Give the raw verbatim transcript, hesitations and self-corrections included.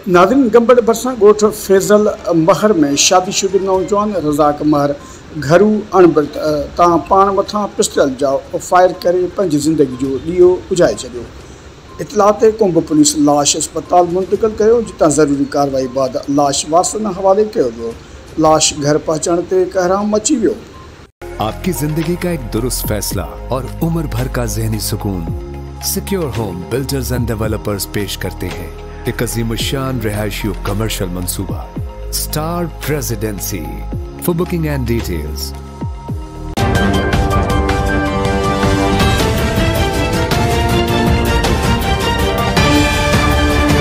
नाज़रीन, गंबड़ भरिसां ॻोठ फैज़ल महर में शादीशुदा नौजवान रज़ाक महर घरू अणबत तां पाण मथां पिस्टल जा फायर करे पंहिंजी ज़िंदगी जो ॾीओ बुझाए छॾियो। इतला ते कुंभ पुलिस लाश अस्पताल मुंतक़िल कयो, जितां ज़रूरी कार्रवाई बाद लाश वासन हवाले कयो वियो। लाश घर पहुंचण ते कहराम मची वियो। आपकी जिंदगी का एक दुरुस्त फैसला और उम्र भर का ज़हनी सुकून secure home builders and developers पेश करते हैं एक अज़ीमुश्शान रिहायशी और कमर्शियल मंसूबा star residency. For booking and details